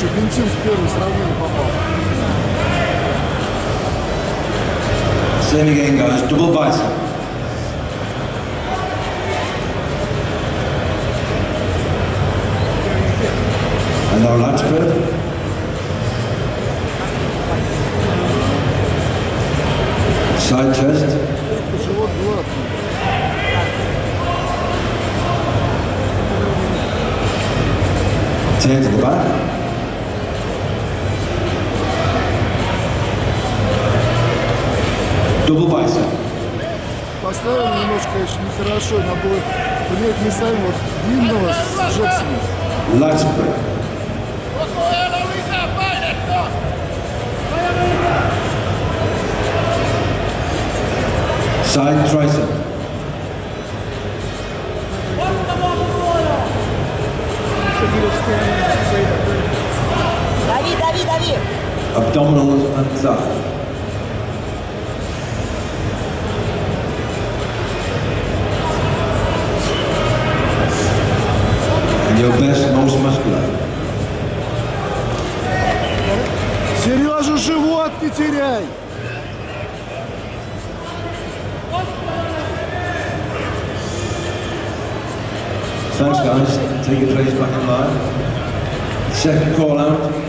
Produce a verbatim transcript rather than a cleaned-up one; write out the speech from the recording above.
Что, Benthin в первое сравнение попал. Same again, guys. Double bicep. And now lat spread. Side chest. Живот гладкий. Turn to the back. Double bicep. Поставил немножко, конечно, нехорошо. Надо было принять местами вот длинного с Джексоном. Lat spread. Side tricep. Дави, дави, дави. Abdominals and thigh. And your best, most muscular. Сережа, живот не теряй! Thanks guys, take your place back in line. Second call out.